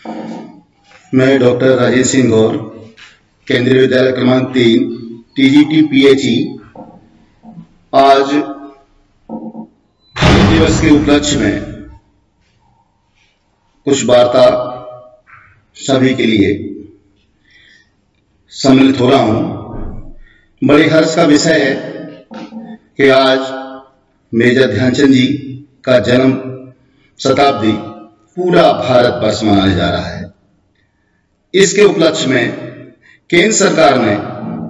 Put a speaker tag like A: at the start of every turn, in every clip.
A: मैं डॉक्टर राजेश सिंह गौर, केंद्रीय विद्यालय क्रमांक 3 TGT PHE आज हिंदी दिवस के उपलक्ष्य में कुछ वार्ता सभी के लिए सम्मिलित हो रहा हूं। बड़े हर्ष का विषय है कि आज मेजर ध्यानचंद जी का जन्म शताब्दी पूरा भारत वर्ष मनाया जा रहा है। इसके उपलक्ष्य में केंद्र सरकार ने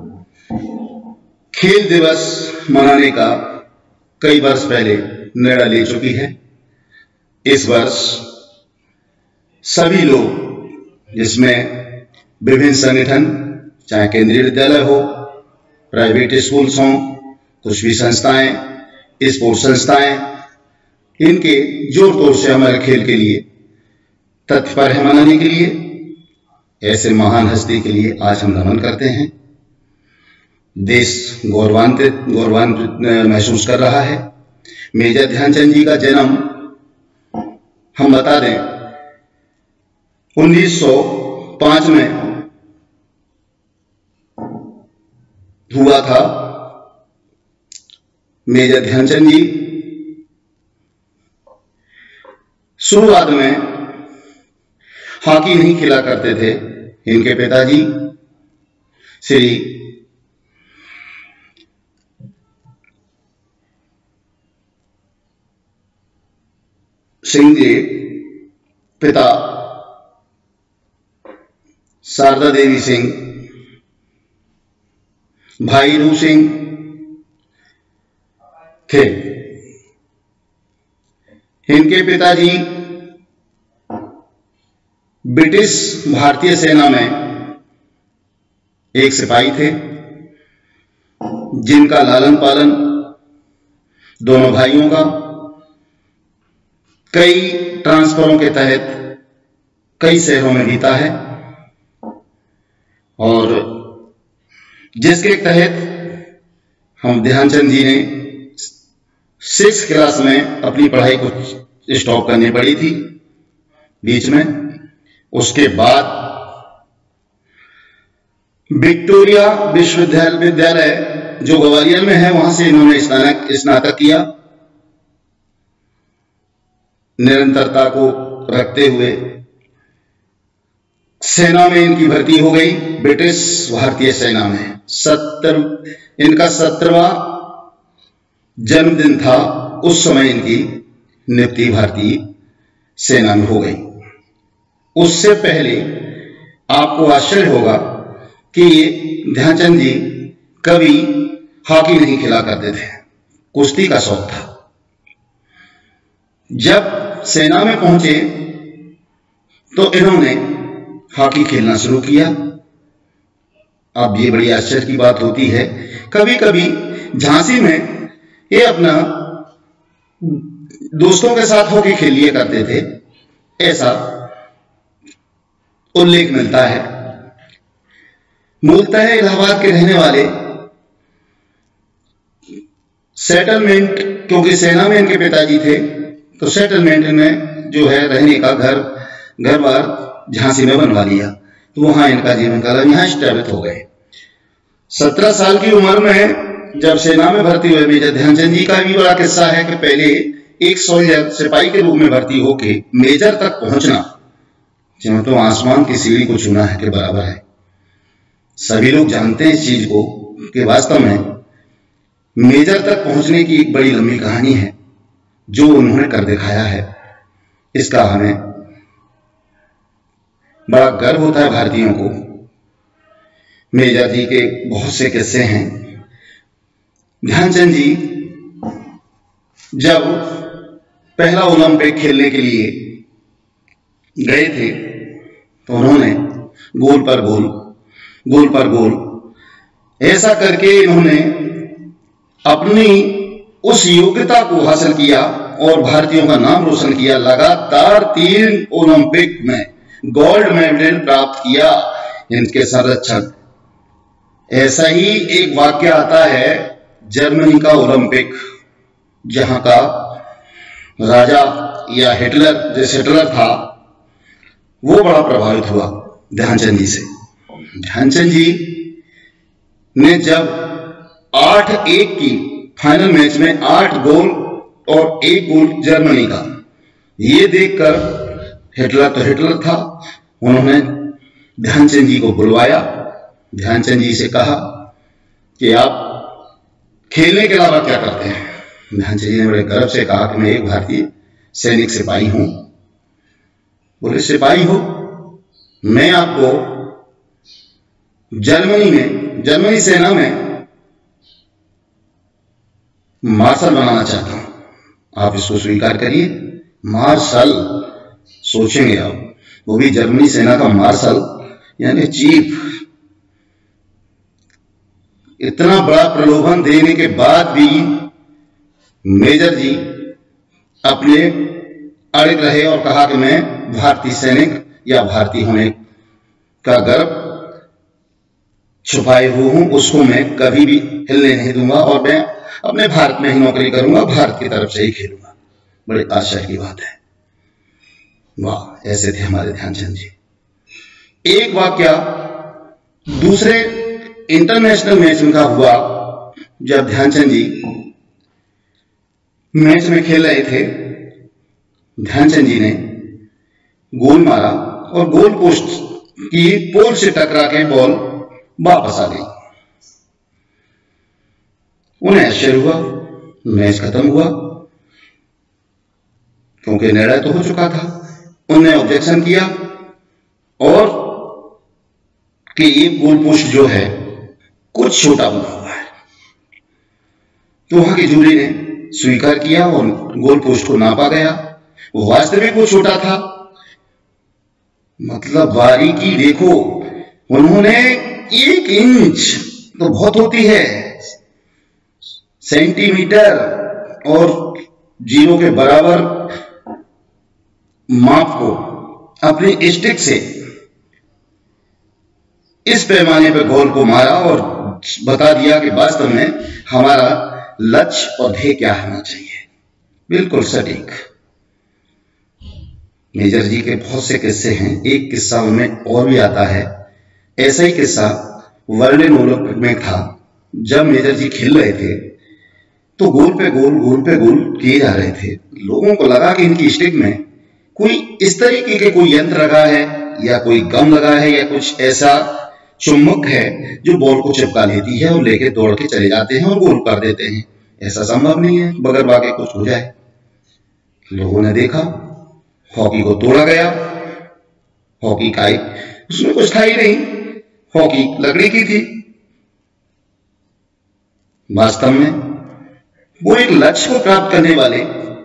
A: खेल दिवस मनाने का कई वर्ष पहले निर्णय ले चुकी है। इस वर्ष सभी लोग, जिसमें विभिन्न संगठन, चाहे केंद्रीय विद्यालय हो, प्राइवेट स्कूल्स हों, कुछ भी संस्थाएं, स्पोर्ट्स संस्थाएं, इनके जोर तोर से हमारे खेल के लिए तत्पर है मनाने के लिए। ऐसे महान हस्ती के लिए आज हम नमन करते हैं। देश गौरवान्वित महसूस कर रहा है। मेजर ध्यानचंद जी का जन्म हम बता दें 1905 में हुआ था। मेजर ध्यानचंद जी शुरुआत में हॉकी नहीं खेला करते थे। इनके पिताजी श्री सिंह जी, पिता शारदा देवी सिंह, भाई रू सिंह थे। इनके पिताजी ब्रिटिश भारतीय सेना में एक सिपाही थे, जिनका लालन पालन दोनों भाइयों का कई ट्रांसफरों के तहत कई शहरों में बीता है, और जिसके तहत हम ध्यानचंद जी ने 6th क्लास में अपनी पढ़ाई को स्टॉप करनी पड़ी थी बीच में। उसके बाद विक्टोरिया विश्वविद्यालय जो ग्वालियर में है, वहां से इन्होंने स्नातक किया। निरंतरता को रखते हुए सेना में इनकी भर्ती हो गई, ब्रिटिश भारतीय सेना में। इनका 17वां जन्मदिन था, उस समय इनकी नियुक्ति भारतीय सेना में हो गई। उससे पहले आपको आश्चर्य होगा कि ध्यानचंद जी कभी हॉकी नहीं खेला करते थे, कुश्ती का शौक था। जब सेना में पहुंचे तो इन्होंने हॉकी खेलना शुरू किया। अब ये बड़ी आश्चर्य की बात होती है, कभी कभी झांसी में ये अपना दोस्तों के साथ हॉकी खेल लिया करते थे, ऐसा उल्लेख मिलता है। मूलतः इलाहाबाद के रहने वाले, सेटलमेंट, क्योंकि सेना में इनके पिताजी थे, तो सेटलमेंट में जो है रहने का घर बार झांसी में बनवा लिया, तो वहां इनका जीवन काल यहां स्टेबल हो गए। 17 साल की उम्र में जब सेना में भर्ती हुए मेजर ध्यानचंद जी का भी बड़ा किस्सा है कि पहले एक सोल्जर सिपाही के रूप में भर्ती होके मेजर तक पहुंचना तो आसमान की सीढ़ी को छूना है के बराबर है। सभी लोग जानते हैं इस चीज को कि वास्तव में मेजर तक पहुंचने की एक बड़ी लंबी कहानी है जो उन्होंने कर दिखाया है। इसका हमें बड़ा गर्व होता है भारतीयों को। मेजर जी के बहुत से किस्से हैं। ध्यानचंद जी जब पहला ओलंपिक खेलने के लिए गए थे तो उन्होंने गोल पर गोल ऐसा करके इन्होंने अपनी उस योग्यता को हासिल किया और भारतीयों का नाम रोशन किया। लगातार 3 ओलंपिक में गोल्ड मेडल प्राप्त किया इनके संरक्षक। ऐसा ही एक वाक्य आता है जर्मनी का ओलंपिक, जहां का राजा या हिटलर था, वो बड़ा प्रभावित हुआ ध्यानचंद जी से। ध्यानचंद जी ने जब 8-1 की फाइनल मैच में 8 गोल और 1 गोल जर्मनी का, ये देखकर हिटलर तो हिटलर था, उन्होंने ध्यानचंद जी को बुलवाया। ध्यानचंद जी से कहा कि आप खेलने के अलावा क्या करते हैं। ध्यानचंद जी ने बड़े गर्व से कहा कि मैं एक भारतीय सैनिक सिपाही हूं। बोले सिपाही हो, मैं आपको जर्मनी सेना में मार्शल बनाना चाहता हूं, आप इसको स्वीकार करिए। मार्शल, सोचेंगे आप, वो भी जर्मनी सेना का मार्शल यानी चीफ। इतना बड़ा प्रलोभन देने के बाद भी मेजर जी अपने अड़िग रहे और कहा कि मैं भारतीय सैनिक या भारतीय होने का गर्व छुपाए हुए हूं, उसको मैं कभी भी हिलने नहीं दूंगा और मैं अपने भारत में ही नौकरी करूंगा, भारत की तरफ से ही खेलूंगा। बड़े आश्चर्य की बात है। वाह, ऐसे थे हमारे ध्यानचंद जी। एक वाक्या दूसरे इंटरनेशनल मैच में का हुआ, जब ध्यानचंद जी मैच में खेल रहे थे, ध्यानचंद जी ने गोल मारा और गोल पोस्ट की पोल से टकरा के बॉल वापस आ गई। उन्हें आश्चर्य हुआ, मैच खत्म हुआ क्योंकि निर्णय तो हो चुका था। उन्होंने ऑब्जेक्शन किया और कि ये गोल पोस्ट जो है कुछ छोटा बना हुआ है, तो वहां की जूरी ने स्वीकार किया और गोल पोस्ट को नापा गया। वो वास्तविक वो छोटा था, मतलब बारीकी देखो, उन्होंने 1 इंच तो बहुत होती है, सेंटीमीटर और 0 के बराबर माप को अपनी स्टिक से इस पैमाने पर गोल को मारा और बता दिया कि वास्तव में हमारा लक्ष्य और ध्येय क्या होना चाहिए। बिल्कुल सटीक। मेजर जी के बहुत से किस्से हैं। एक किस्सा उनमें और भी आता है। ऐसा ही किस्सा वर्ल्ड ओलंपिक में था। जब मेजर जी खेल रहे थे तो गोल पे गोल किए जा रहे थे। लोगों को लगा कि इनकी स्टिक में कोई इस तरीके के कोई यंत्र लगा है या कोई गम लगा है या कुछ ऐसा चुंबक है जो बॉल को चिपका लेती है और लेके दौड़ के चले जाते हैं और गोल कर देते हैं। ऐसा संभव नहीं है, बगैर बाके कुछ हो जाए। लोगों ने देखा हॉकी को तोड़ा गया। हॉकी का उसमें कुछ था ही नहीं, हॉकी लकड़ी की थी। वास्तव में वो एक लक्ष्य को प्राप्त करने वाले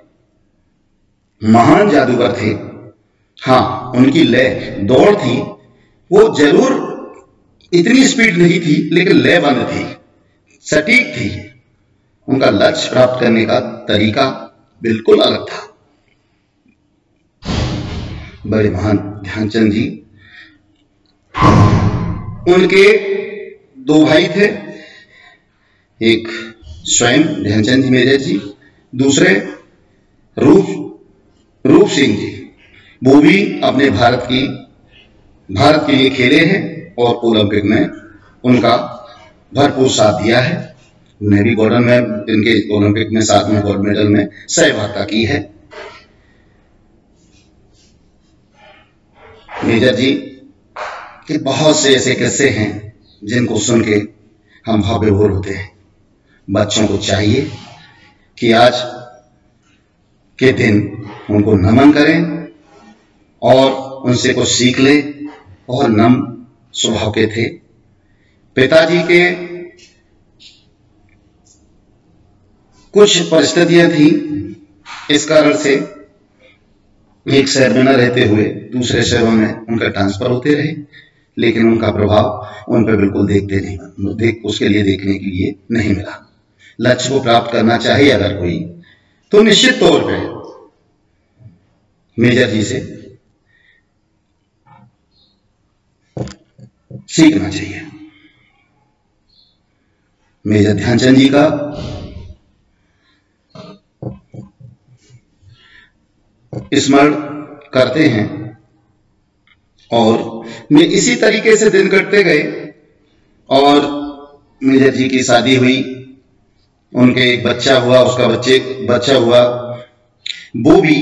A: महान जादूगर थे। हाँ, उनकी लय दौड़ थी, वो जरूर इतनी स्पीड नहीं थी लेकिन लयबंद थी, सटीक थी। उनका लक्ष्य प्राप्त करने का तरीका बिल्कुल अलग था। बड़े महान ध्यानचंद जी। उनके 2 भाई थे, एक स्वयं ध्यानचंद जी मेजर जी, दूसरे रूप सिंह जी। वो भी अपने भारत के लिए खेले हैं और ओलंपिक में उनका भरपूर साथ दिया है। उन्हें भी गोल्डन में इनके ओलंपिक में 7वें गोल्ड मेडल में सहभागिता की है। मेजर जी के बहुत से ऐसे किस्से हैं जिनको सुन के हम भाव विभोर होते हैं। बच्चों को चाहिए कि आज के दिन उनको नमन करें और उनसे कुछ सीख ले। और नम स्वभाव के थे। पिताजी के कुछ परिस्थितियां थी, इस कारण से एक शहर में न रहते हुए दूसरे शहरों में उनका ट्रांसफर होते रहे, लेकिन उनका प्रभाव उन पर बिल्कुल उसके लिए देखने के लिए नहीं मिला। लक्ष्य को प्राप्त करना चाहिए अगर कोई, तो निश्चित तौर पे मेजर जी से सीखना चाहिए। मेजर ध्यानचंद जी का स्मरण करते हैं और मैं इसी तरीके से दिन कटते गए और मेजर जी की शादी हुई, उनके एक बच्चा हुआ, उसका बच्चा हुआ, वो भी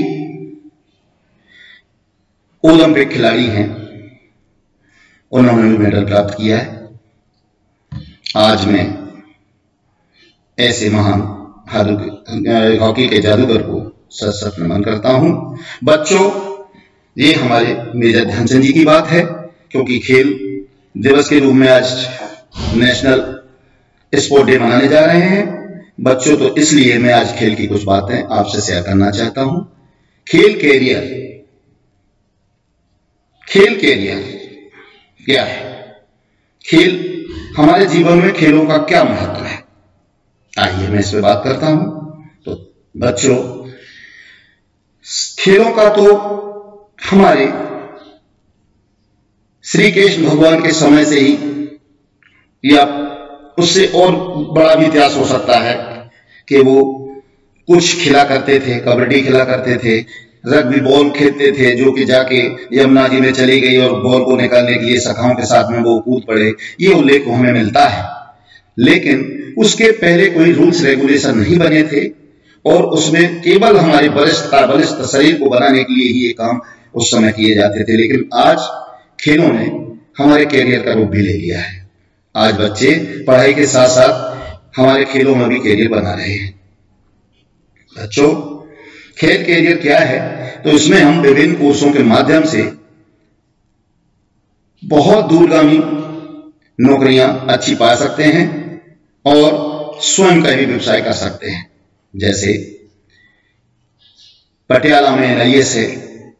A: ओलंपिक खिलाड़ी हैं, उन्होंने भी मेडल प्राप्त किया है। आज मैं ऐसे महान हॉकी के जादूगर को सत सत नमन करता हूं। बच्चों, ये हमारे मेजर ध्यानचंद जी की बात है, क्योंकि खेल दिवस के रूप में आज नेशनल स्पोर्ट डे मनाने जा रहे हैं बच्चों, तो इसलिए मैं आज खेल की कुछ बातें आपसे शेयर करना चाहता हूं। खेल कैरियर क्या है? खेल हमारे जीवन में खेलों का क्या महत्व है, आइए मैं इस पे बात करता हूं। तो बच्चों, खेलों का तो हमारे श्री कृष्ण भगवान के समय से ही या उससे और बड़ा भी इतिहास हो सकता है कि वो कुछ खेला करते थे, कबड्डी खेला करते थे, रग्बी बॉल खेलते थे, जो कि जाके यमुना जी में चली गई और बॉल को निकालने के लिए सखाओं के साथ में वो कूद पड़े, ये उल्लेख हमें मिलता है। लेकिन उसके पहले कोई रूल्स रेगुलेशन नहीं बने थे और उसमें केवल हमारे बलिष्ठ शरीर को बनाने के लिए ही ये काम उस समय किए जाते थे। लेकिन आज खेलों ने हमारे कैरियर का रूप भी ले लिया है। आज बच्चे पढ़ाई के साथ साथ हमारे खेलों में भी कैरियर बना रहे हैं। बच्चों, खेल कैरियर क्या है? तो इसमें हम विभिन्न कोर्सों के माध्यम से बहुत दूरगामी नौकरियां अच्छी पा सकते हैं और स्वयं का भी व्यवसाय कर सकते हैं। जैसे पटियाला में NIS है,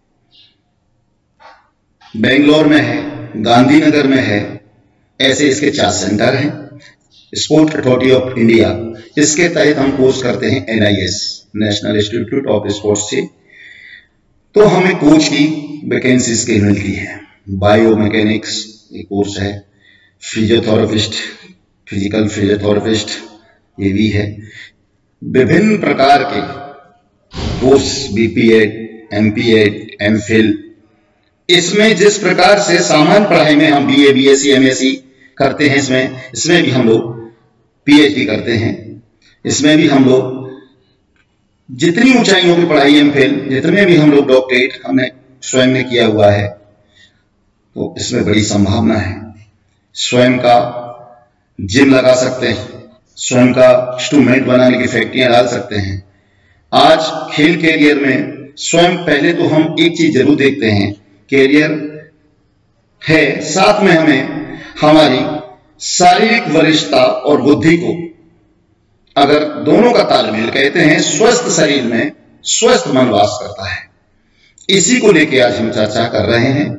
A: बेंगलोर में है, गांधीनगर में है, ऐसे इसके 4 सेंटर हैं। स्पोर्ट अथॉरिटी ऑफ इंडिया, इसके तहत हम कोर्स करते हैं NIS, national institute of sports से। तो हमें कोच की वैकेंसीज के मिलती है। बायो मैकेनिक्स ये कोर्स है, फिजियोथेरेपिस्ट, फिजिकल फिजियोथेरेपिस्ट ये भी है। विभिन्न प्रकार के कोर्स BPEd, MPEd, MPhil, इसमें जिस प्रकार से सामान्य पढ़ाई में हम BA, BSc, MSc करते हैं, इसमें भी हम लोग PhD करते हैं। इसमें भी हम लोग जितनी ऊंचाइयों की पढ़ाई MPhil, जितने भी हम लोग डॉक्टरेट हमने स्वयं ने किया हुआ है, तो इसमें बड़ी संभावना है। स्वयं का जिम लगा सकते हैं, स्वयं का इंस्ट्रूमेंट बनाने की फैक्ट्रियां डाल सकते हैं। आज खेल कैरियर में स्वयं पहले तो हम एक चीज जरूर देखते हैं, कैरियर है, साथ में हमें हमारी शारीरिक वरिष्ठता और बुद्धि को अगर दोनों का तालमेल, कहते हैं स्वस्थ शरीर में स्वस्थ मन वास करता है। इसी को लेके आज हम चर्चा कर रहे हैं।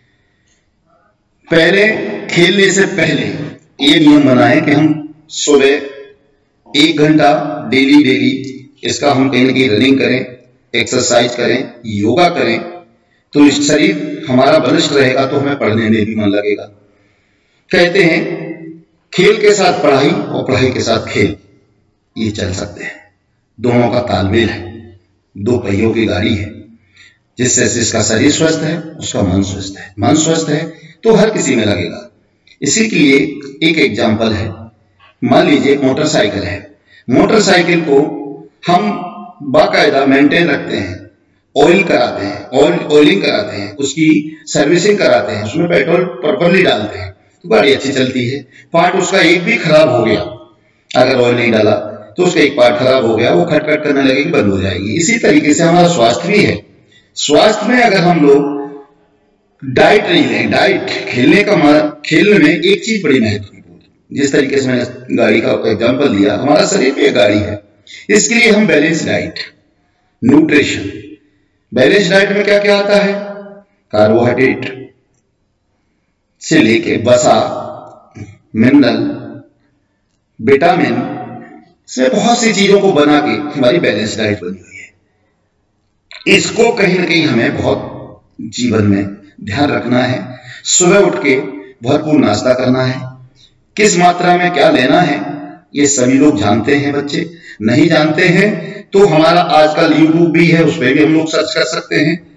A: पहले खेलने से पहले ये नियम बनाएं कि हम सुबह 1 घंटा डेली इसका हम कहीं ना कहीं रनिंग करें, एक्सरसाइज करें, योगा करें, तो इस शरीर हमारा बलिष्ठ रहेगा, तो हमें पढ़ने में भी मन लगेगा। कहते हैं खेल के साथ पढ़ाई और पढ़ाई के साथ खेल, ये चल सकते हैं। दोनों का तालमेल है, 2 पहियों की गाड़ी है, जिससे जिसका शरीर स्वस्थ है उसका मन स्वस्थ है। मन स्वस्थ है तो हर किसी में लगेगा। इसी के लिए एक एग्जाम्पल है, मान लीजिए मोटरसाइकिल है, मोटरसाइकिल को हम बाकायदा मेंटेन रखते हैं, ऑयल कराते हैं, ऑयलिंग कराते हैं, उसकी सर्विसिंग कराते हैं, उसमें पेट्रोल प्रॉपर्ली डालते हैं, तो गाड़ी अच्छी चलती है। पार्ट उसका एक भी खराब हो गया, अगर ऑयल नहीं डाला तो उसका एक पार्ट खराब हो गया, वो खटखट करने लगेगी, बंद हो जाएगी। इसी तरीके से हमारा स्वास्थ्य भी है। स्वास्थ्य में अगर हम लोग डाइट नहीं लें, डाइट खेलने में एक चीज बड़ी महत्वपूर्ण, जिस तरीके से मैंने गाड़ी का एग्जांपल दिया, हमारा शरीर भी एक गाड़ी है। इसके लिए हम balance diet, nutrition, balance diet में क्या क्या आता है? कार्बोहाइड्रेट से लेके वसा, मिनरल, विटामिन, से बहुत सी चीजों को बना के हमारी बैलेंस डाइट बनी हुई है। इसको कहीं ना कहीं हमें बहुत जीवन में ध्यान रखना है। सुबह उठ के भरपूर नाश्ता करना है, किस मात्रा में क्या लेना है ये सभी लोग जानते हैं। बच्चे नहीं जानते हैं तो हमारा आजकल YouTube भी है, उस पर भी हम लोग सर्च कर सकते हैं।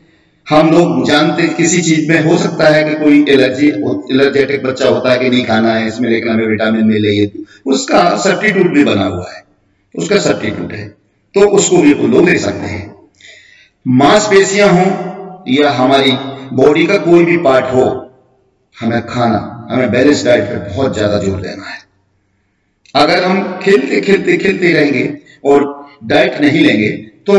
A: हम लोग जानते किसी चीज में हो सकता है कि कोई एलर्जेटिक बच्चा होता है कि नहीं खाना है, इसमें लेकिन हमें विटामिन मिले, उसका सब्स्टिट्यूट भी बना हुआ है, उसका सब्स्टिट्यूट है, तो उसको भी लोग ले सकते हैं। मांसपेशियां हो या हमारी बॉडी का कोई भी पार्ट हो, हमें बैलेंस डाइट पे बहुत ज्यादा जोर देना है। अगर हम खेलते रहेंगे और डाइट नहीं लेंगे तो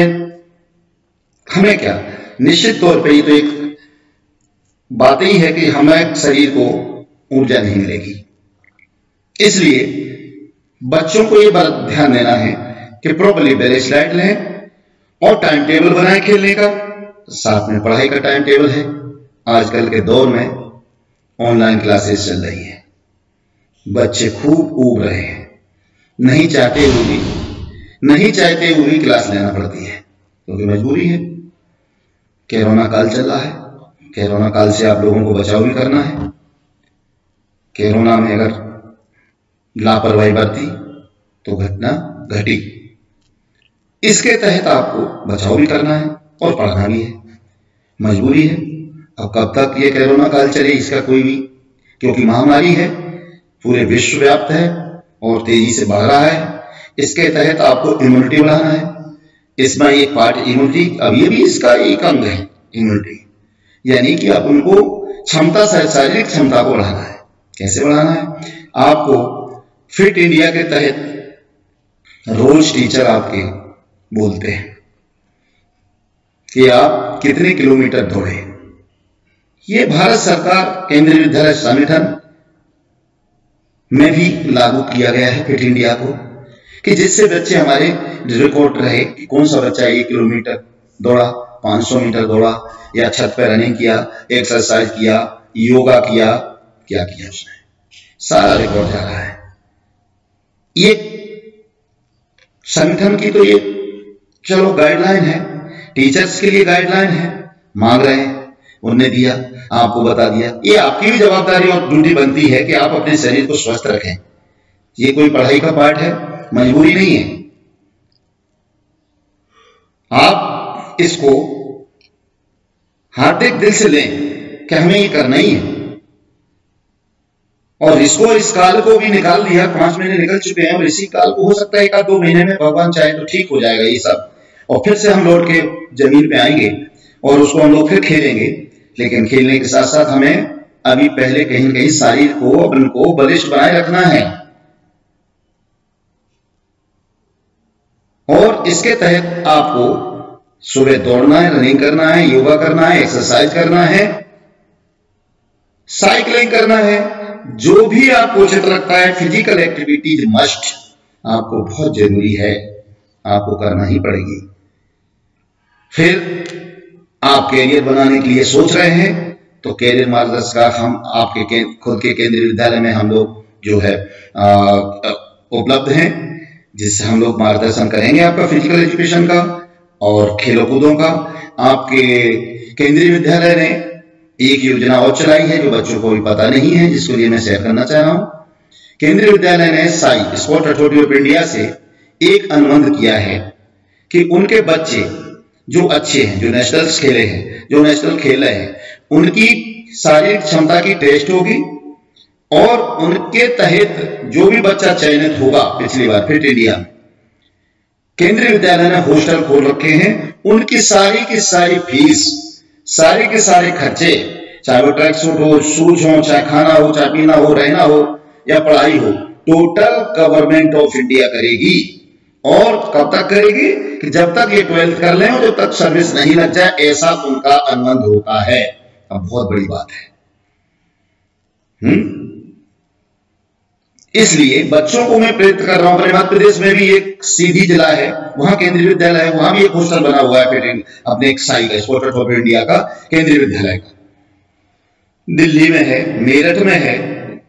A: हमें क्या, निश्चित तौर पे ये तो एक बात ही है कि हमें शरीर को ऊर्जा नहीं मिलेगी। इसलिए बच्चों को ये बात ध्यान देना है कि प्रॉपर्ली बैलेंस डाइट लें और टाइम टेबल बनाएं खेलने का, साथ में पढ़ाई का टाइम टेबल है। आजकल के दौर में ऑनलाइन क्लासेस चल रही हैं, बच्चे खूब ऊब रहे हैं, नहीं चाहते हुए भी क्लास लेना पड़ती है क्योंकि मजबूरी है। कोरोना काल चल रहा है, कोरोना काल से आप लोगों को बचाव भी करना है। कोरोना में अगर लापरवाही बरती तो घटना घटी, इसके तहत आपको बचाव भी करना है और पढ़ना भी है, मजबूरी है। अब कब तक ये कोरोना काल चले इसका कोई भी, क्योंकि महामारी है, पूरे विश्व व्याप्त है और तेजी से बढ़ रहा है। इसके तहत आपको इम्यूनिटी बढ़ाना है। इसमें एक पार्ट इम्यूनिटी, अब ये भी इसका एक अंग है इम्यूनिटी, यानी कि आप उनको शारीरिक क्षमता को बढ़ाना है। कैसे बढ़ाना है? आपको फिट इंडिया के तहत रोज टीचर आपके बोलते हैं कि आप कितने किलोमीटर दौड़े। ये भारत सरकार केंद्रीय विद्यालय संगठन में भी लागू किया गया है फिट इंडिया को, कि जिससे बच्चे हमारे रिकॉर्ड रहे कि कौन सा बच्चा 1 किलोमीटर दौड़ा, 500 मीटर दौड़ा, या छत पर रनिंग किया, एक्सरसाइज किया, योगा किया, क्या किया उसने, सारा रिकॉर्ड जा रहा है। ये संगठन की तो ये चलो गाइडलाइन है, टीचर्स के लिए गाइडलाइन है, मांग रहे हैं, उनने दिया, आपको बता दिया। ये आपकी भी जवाबदारी और ड्यूटी बनती है कि आप अपने शरीर को स्वस्थ रखें। ये कोई पढ़ाई का पार्ट है, मजबूरी नहीं है। आप इसको हार्दिक दिल से लें कि हमें ये करना ही है, और इस काल को भी निकाल दिया। 5 महीने निकल चुके हैं और इसी काल को हो सकता है 1-2 महीने में भगवान चाहे तो ठीक हो जाएगा ये सब, और फिर से हम लौट के जमीन पे आएंगे और उसको हम लोग फिर खेलेंगे। लेकिन खेलने के साथ साथ हमें अभी पहले कहीं न कहीं शरीर को, अपन को बलिष्ठ बनाए रखना है, और इसके तहत आपको सुबह दौड़ना है, रनिंग करना है, योगा करना है, एक्सरसाइज करना है, साइकिलिंग करना है, जो भी आपको उचित लगता है। फिजिकल एक्टिविटीज मस्ट, आपको बहुत जरूरी है, आपको करना ही पड़ेगी। फिर आप कैरियर बनाने के लिए सोच रहे हैं तो कैरियर मार्गदर्शक हम आपके खुद के केंद्रीय विद्यालय में हम लोग जो है उपलब्ध हैं, जिससे हम लोग मार्गदर्शन करेंगे आपका फिजिकल एजुकेशन का और खेलों कूदों का। आपके केंद्रीय विद्यालय ने एक योजना और चलाई है जो बच्चों को भी पता नहीं है, जिसको लिए मैं शेयर करना चाह रहा हूं। केंद्रीय विद्यालय ने SAI sport authority of India से एक अनुबंध किया है कि उनके बच्चे जो अच्छे हैं, जो नेशनल खेल रहे हैं, उनकी शारीरिक क्षमता की टेस्ट होगी, और उनके तहत जो भी बच्चा चयनित होगा, पिछली बार फिट इंडिया में केंद्रीय विद्यालय ने हॉस्टल खोल रखे हैं, उनकी सारी की सारी फीस, सारे के सारे खर्चे, चाहे वो ट्रैक सूट हो, शूज हो, चाहे खाना हो, चाहे पीना हो, रहना हो या पढ़ाई हो, टोटल गवर्नमेंट ऑफ इंडिया करेगी। और कब तक करेगी? कि जब तक ये 12th कर लें और जब तक सर्विस नहीं लग जाए, ऐसा उनका अनुबंध होता है। अब बहुत बड़ी बात है। इसलिए बच्चों को मैं प्रेरित कर रहा हूं। अपने मध्य प्रदेश में भी एक सीधी जिला है, वहां केंद्रीय विद्यालय है, वहां भी एक हॉस्टल बना हुआ है अपने एक साई का, स्पोर्ट अथॉरिटी ऑफ इंडिया का केंद्रीय विद्यालय का। दिल्ली में है, मेरठ में है।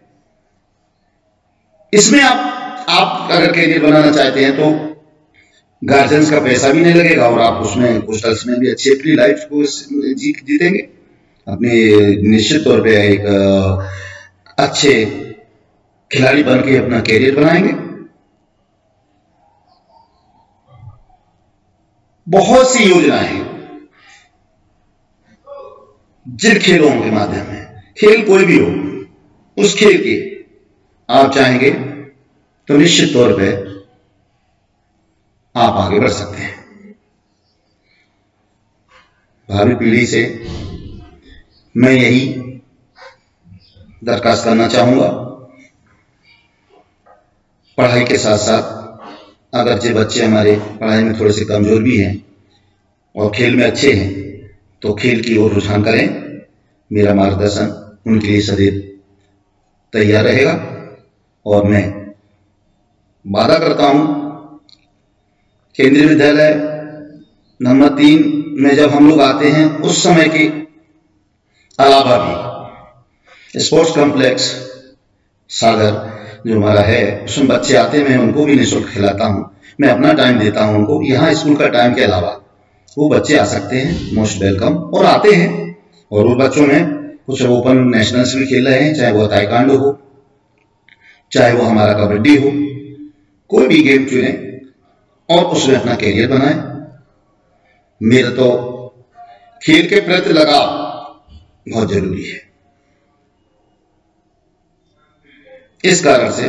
A: इसमें आप अगर कैरियर बनाना चाहते हैं तो गार्जियंस का पैसा भी नहीं लगेगा और आप उसमें हॉस्टल्स में भी अच्छी अपनी लाइफ को जीतेंगे, अपने निश्चित तौर पे एक अच्छे खिलाड़ी बन के अपना कैरियर बनाएंगे। बहुत सी योजनाएं हैं, जिन खेलों के माध्यम में, खेल कोई भी हो, उस खेल के आप चाहेंगे तो निश्चित तौर पे आप आगे बढ़ सकते हैं। भावी पीढ़ी से मैं यही दरखास्त करना चाहूंगा, पढ़ाई के साथ साथ अगर जो बच्चे हमारे पढ़ाई में थोड़े से कमजोर भी हैं और खेल में अच्छे हैं तो खेल की ओर रुझान करें। मेरा मार्गदर्शन उनके लिए सदैव तैयार रहेगा और मैं वादा करता हूं केंद्रीय विद्यालय नंबर 3 में जब हम लोग आते हैं उस समय के अलावा भी स्पोर्ट्स कॉम्प्लेक्स सागर जो हमारा है उसमें बच्चे आते हैं, मैं उनको भी निःशुल्क खिलाता हूं। मैं अपना टाइम देता हूं उनको। यहाँ स्कूल का टाइम के अलावा वो बच्चे आ सकते हैं, मोस्ट वेलकम, और आते हैं। और उन बच्चों में कुछ ओपन नेशनल्स भी खेल रहे हैं, चाहे वो ताइक्वांडो हो, चाहे वो हमारा कबड्डी हो, कोई भी गेम चुने और उसमें अपना कैरियर बनाए। मेरा तो खेल के प्रति लगाव बहुत जरूरी है। इस कारण से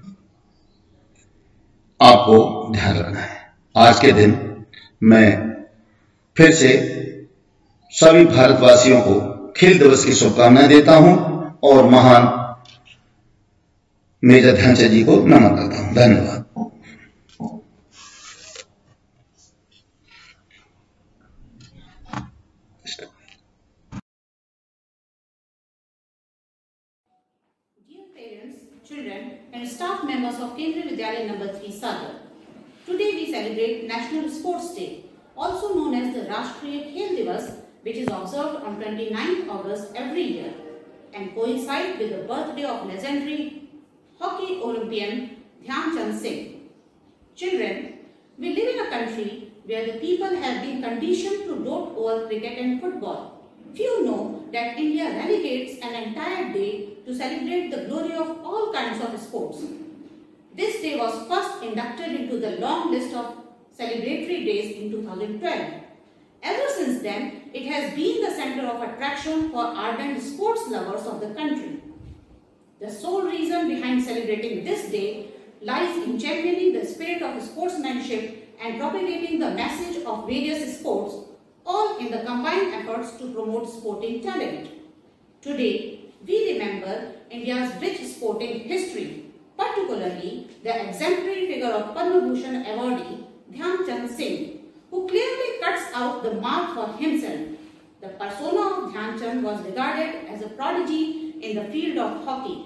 A: आपको ध्यान रखना है। आज के दिन मैं फिर से सभी भारतवासियों को खेल दिवस की शुभकामनाएं देता हूं और महान मेजर ध्यानचंद जी को नमन करता हूं। धन्यवाद।
B: Children and staff members of Kendriya Vidyalaya number 3 Sagar. Today we celebrate National Sports Day, also known as the Rashtriya Khel Divas, which is observed on 29th August every year and coincides with the birthday of legendary hockey Olympian Dhyanchand Singh. Children, we live in a country where the people have been conditioned to dote over cricket and football. Few know that India dedicates an entire day to celebrate the glory of all kinds of sports. This day was first inducted into the long list of celebratory days in 2012. Ever since then, it has been the center of attraction for ardent sports lovers of the country. The sole reason behind celebrating this day lies in championing the spirit of sportsmanship and propagating the message of various sports, all in the combined efforts to promote sporting talent. Today, we remember India's rich sporting history, particularly the exemplary figure of Padma Bhushan awardee Dhyanchand Singh, who clearly cuts out the mark for himself. The persona of Dhyanchand was regarded as a prodigy in the field of hockey.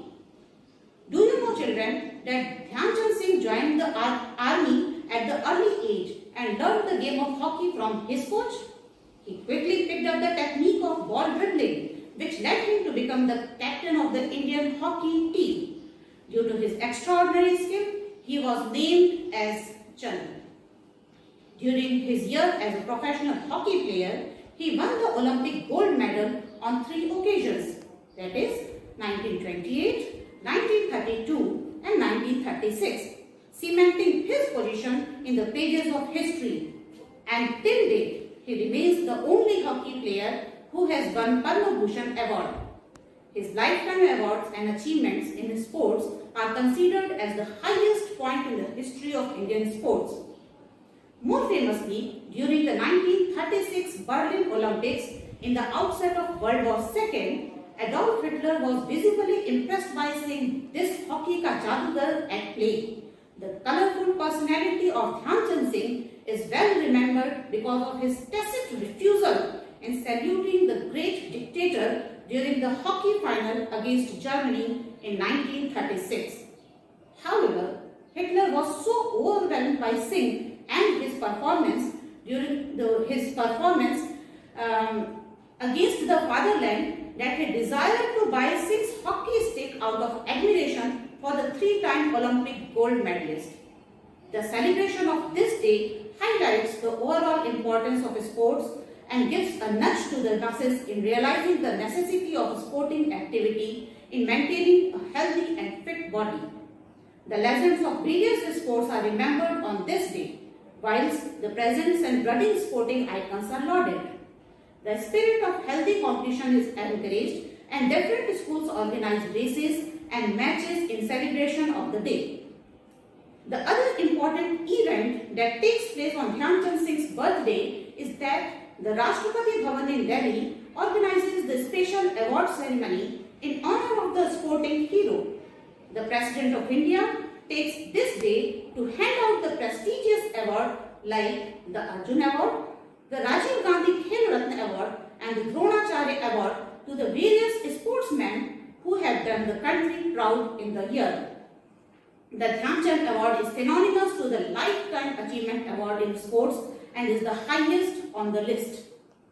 B: Do you know, children, that Dhyanchand Singh joined the army at the early age and learned the game of hockey from his coach? He quickly picked up the technique of ball dribbling, which led him to become the captain of the Indian hockey team. Due to his extraordinary skill, he was named as Chandan. During his year as a professional hockey player, he won the Olympic gold medal on 3 occasions, that is 1928, 1932 and 1936, cementing his position in the pages of history. And till date, he remains the only hockey player who has won Padma Bhushan award. His lifetime awards and achievements in sports are considered as the highest point in the history of Indian sports. More famously, during the 1936 Berlin Olympics, in the outset of World War II, Adolf Hitler was visibly impressed by seeing this hockey ka jadugar at play. The colorful personality of Dhyanchand Singh is well remembered because of his tacit refusal in saluting the great dictator during the hockey final against Germany in 1936. However, Hitler was so overwhelmed by Singh and his performance against the fatherland that he desired to buy Singh's hockey stick out of admiration for the 3-time Olympic gold medalist. The celebration of this day highlights the overall importance of sports and gives a nudge to the masses in realizing the necessity of sporting activity in maintaining a healthy and fit body. The legends of various sports are remembered on this day, whilst the presence and budding sporting icons are lauded. The spirit of healthy competition is encouraged and different schools organize races and matches in celebration of the day. The other important event that takes place on Dhyan Chand Singh's birthday is that the Rashtrapati Bhavan in Delhi organizes the special award ceremony in honor of the sporting hero. The President of India takes this day to hand out the prestigious award like the Arjun Award, the Rajiv Gandhi Khel Ratna Award and the Dronacharya Award to the various sportsmen who have done the country proud in the year. The Dhyan Chand Award is synonymous to the Lifetime Achievement Award in sports and is the highest on the list.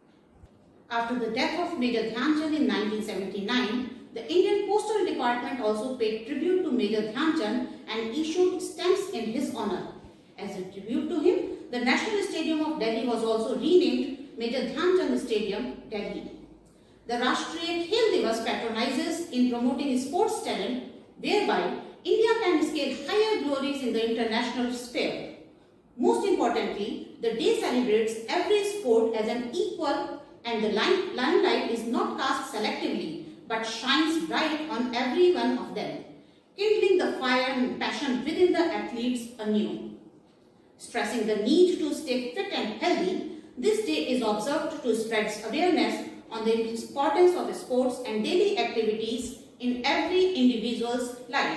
B: After the death of Major Dhyan Chand in 1979, the Indian Postal Department also paid tribute to Major Dhyan Chand and issued stamps in his honor. As a tribute to him, the National Stadium of Delhi was also renamed Major Dhyan Chand Stadium, Delhi. The Rashtriya Khel Divas patronizes in promoting sports talent, whereby India can scale higher glories in the international sphere. Most importantly, the day celebrates every sport as an equal and the limelight is not cast selectively but shines bright on every one of them, kindling the fire and passion within the athletes anew. Stressing the need to stay fit and healthy, this day is observed to spread awareness on the importance of sports and daily activities in every individual's life.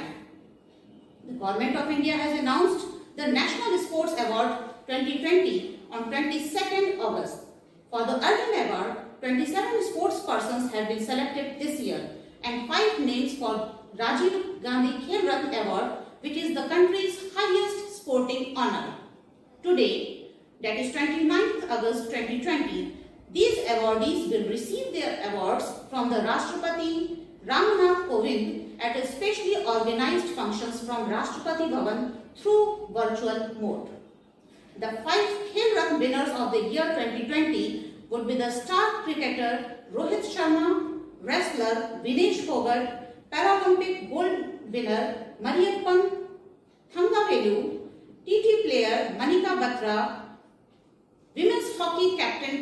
B: The Government of India has announced the National Sports Award 2020 on 22nd August. For the Arjun Award, 27 sports persons have been selected this year and 5 names for Rajiv Gandhi Khel Ratna Award, which is the country's highest sporting honor. Today, that is 29th August 2020, these awardees will receive their awards from the Rashtrapati Ramnath Kovind at a specially organized functions from Rashtrapati Bhavan through virtual mode. The 5 Khel Ratna winners of the year 2020 would be the star cricketer Rohit Sharma, wrestler Vinesh Fogart, Paralympic gold winner Mariyappan Thangavelu, TT player Manika Batra, women's hockey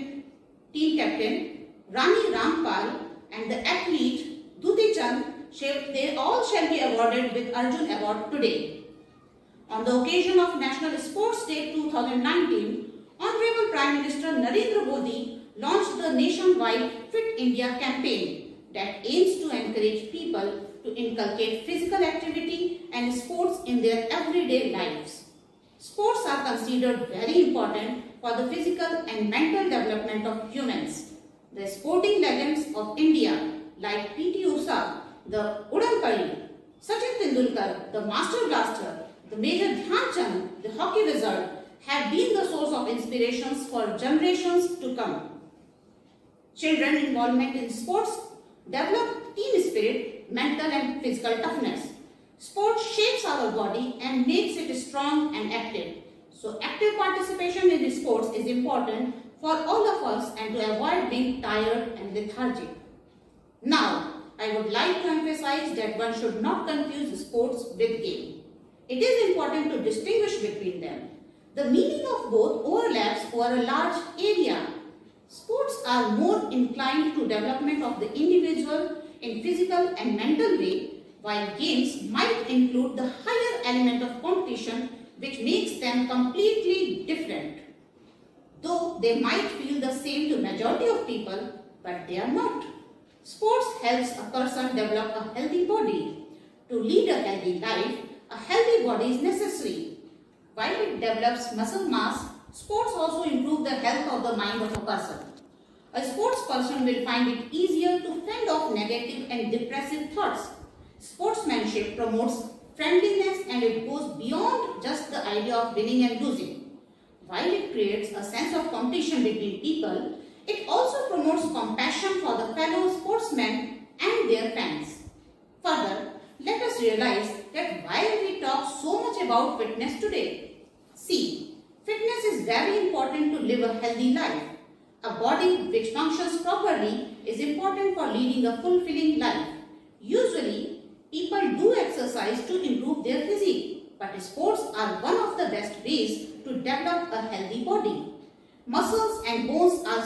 B: team captain Rani Rampal and the athlete Duti Chand, they all shall be awarded with Arjun Award today. On the occasion of National Sports Day 2019, Honorable Prime Minister Narendra Modi launched the nationwide Fit India campaign that aims to encourage people to inculcate physical activity and sports in their everyday lives. Sports are considered very important for the physical and mental development of humans. The sporting legends of India like P.T. Usha, the Udanpalli, Sachin Tendulkar, the Master Blaster, the Major Dhyan Chand, the hockey wizard, have been the source of inspirations for generations to come. Children involvement in sports develop team spirit, mental and physical toughness. Sport shapes our body and makes it strong and active. So active participation in sports is important for all of us and to avoid being tired and lethargic. Now, I would like to emphasize that one should not confuse sports with game. It is important to distinguish between them. The meaning of both overlaps over a large area. Sports are more inclined to development of the individual in physical and mental way, while games might include the higher element of competition, which makes them completely different. Though they might feel the same to majority of people, but they are not. Sports helps a person develop a healthy body. To lead a healthy life, a healthy body is necessary. While it develops muscle mass, sports also improve the health of the mind of a person. A sports person will find it easier to fend off negative and depressive thoughts. Sportsmanship promotes friendliness and it goes beyond just the idea of winning and losing. While it creates a sense of competition between people, it also promotes compassion for the fellow sportsmen and their fans. Further, let us realize that while we talk so much about fitness today, see, fitness is very important to live a healthy life. A body which functions properly is important for leading a fulfilling life. Usually, people do exercise to improve their physique, but sports are one of the best ways to develop a healthy body. Muscles and bones are